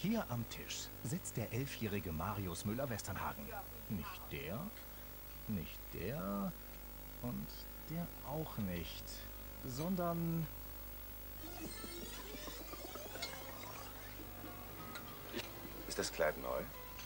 Hier am Tisch sitzt der 11-jährige Marius Müller-Westernhagen. Nicht der, nicht der und der auch nicht, sondern Ist das Kleid neu?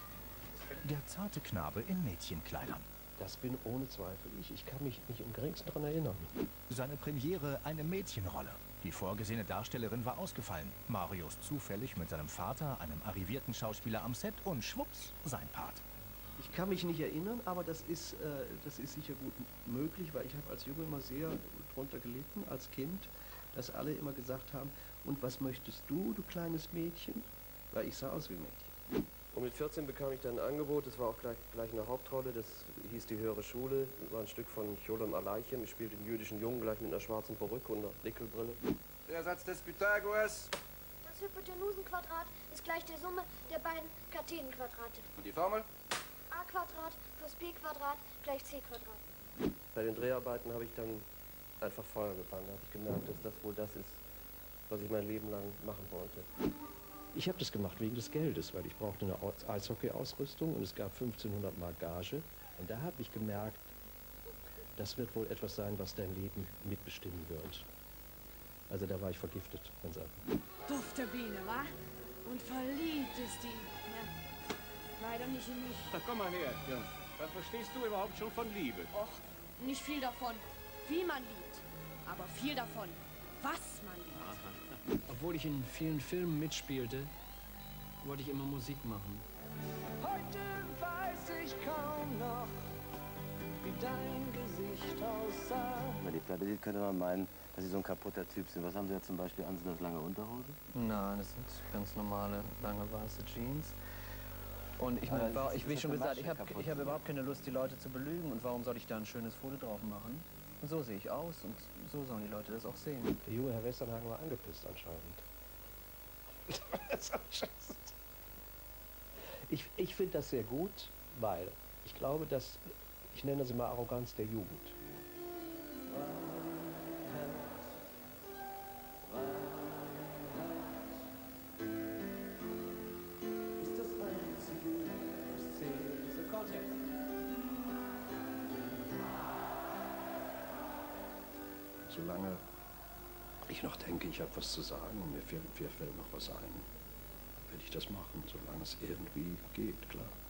der zarte Knabe in Mädchenkleidern. Das bin ohne Zweifel ich. Ich kann mich nicht im geringsten daran erinnern. Seine Premiere eine Mädchenrolle. Die vorgesehene Darstellerin war ausgefallen. Marius zufällig mit seinem Vater, einem arrivierten Schauspieler am Set und schwupps, sein Part. Ich kann mich nicht erinnern, aber das ist sicher gut möglich, weil ich habe als Junge immer sehr drunter gelitten, als Kind, dass alle immer gesagt haben, und was möchtest du kleines Mädchen? Weil ich sah aus wie ein Mädchen. Und mit 14 bekam ich dann ein Angebot, das war auch gleich eine Hauptrolle, das hieß die Höhere Schule, war ein Stück von Cholon Aleichen, ich spielte den jüdischen Jungen gleich mit einer schwarzen Perücke und einer Nickelbrille. Der Satz des Pythagoras. Das Hypotenusenquadrat ist gleich der Summe der beiden Katenenquadrate. Und die Formel? A Quadrat plus B Quadrat gleich C Quadrat. Bei den Dreharbeiten habe ich dann einfach Feuer gefangen, da habe ich gemerkt, dass das wohl das ist, was ich mein Leben lang machen wollte. Ich habe das gemacht wegen des Geldes, weil ich brauchte eine Eishockey-Ausrüstung und es gab 1500 Mark Gage. Und da habe ich gemerkt, das wird wohl etwas sein, was dein Leben mitbestimmen wird. Also da war ich vergiftet, man sagt. Dufte Biene, wa? Und verliebt ist die. Ja, leider nicht in mich. Na, komm mal her, Junge. Was verstehst du überhaupt schon von Liebe? Och, nicht viel davon, wie man liebt. Aber viel davon, was man liebt. Obwohl ich in vielen Filmen mitspielte, wollte ich immer Musik machen. Heute weiß ich kaum noch, wie dein Gesicht aussah. Bei die Platte könnte man meinen, dass Sie so ein kaputter Typ sind. Was haben Sie jetzt zum Beispiel an? Sind das lange Unterhose? Nein, das sind ganz normale, lange weiße Jeans. Und ich meine, wie schon gesagt, ich habe überhaupt keine Lust, die Leute zu belügen. Und warum soll ich da ein schönes Foto drauf machen? Und so sehe ich aus und so sollen die Leute das auch sehen. Der junge Herr Westernhagen war angepisst anscheinend. Ich finde das sehr gut, weil ich glaube, dass, ich nenne das immer Arroganz der Jugend. Ist das Einzige, was zählt. So kommt jetzt. Solange ich noch denke, ich habe was zu sagen und mir fällt noch was ein, will ich das machen, solange es irgendwie geht, klar.